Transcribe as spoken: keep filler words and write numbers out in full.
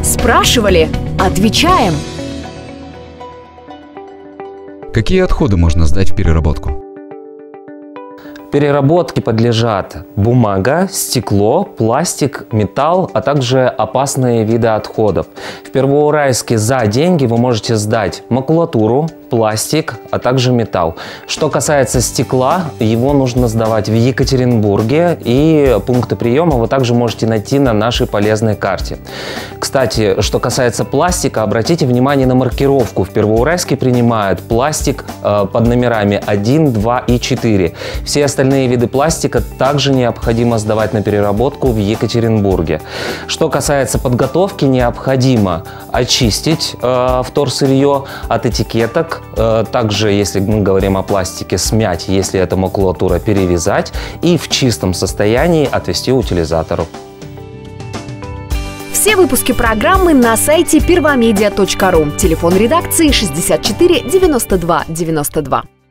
Спрашивали? Отвечаем! Какие отходы можно сдать в переработку? Переработке подлежат бумага, стекло, пластик, металл, а также опасные виды отходов. В Первоуральске за деньги вы можете сдать макулатуру, пластик, а также металл. Что касается стекла, его нужно сдавать в Екатеринбурге, и пункты приема вы также можете найти на нашей полезной карте. Кстати, что касается пластика, обратите внимание на маркировку. В Первоуральске принимают пластик э, под номерами один, два и четыре. Все остальные виды пластика также необходимо сдавать на переработку в Екатеринбурге. Что касается подготовки, необходимо очистить э, вторсырье от этикеток. Э, также, если мы говорим о пластике, смять, если это макулатура, перевязать и в чистом состоянии отвезти утилизатору. Все выпуски программы на сайте первомедиа точка ру. Телефон редакции шестьдесят четыре девяносто два девяносто два.